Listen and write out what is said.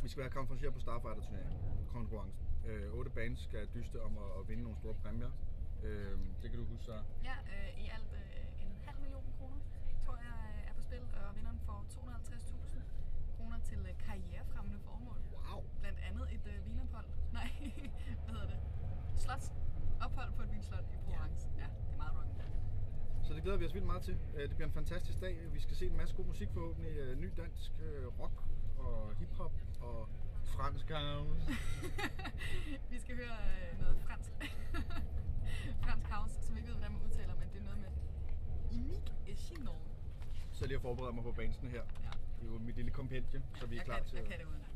Vi skal være konferencier på Starfighter-konkurrencen. 8 bands skal dyste om at vinde nogle store præmier. Det kan du huske, så? Ja, i alt 500.000 kroner, tror jeg, er på spil, og vinderen får 250.000 kroner til karrierefremmende formål. Wow! Blandt andet et vinophold. Nej, hvad hedder det? Ophold på et vinslot i Provence. Ja, det er meget rock'n'roll. Så det glæder vi os vildt meget til. Det bliver en fantastisk dag. Vi skal se en masse god musik forhåbentlig. Ny dansk rock og hiphop og fransk house. Vi skal høre noget fransk. Fransk house, som ikke ved, hvordan man udtaler, men det er noget med Imique et Chinon. Så lige at forberede mig på bandsene her. Ja. Det er jo mit lille kompendie, så vi er klar til Jeg kan det uden.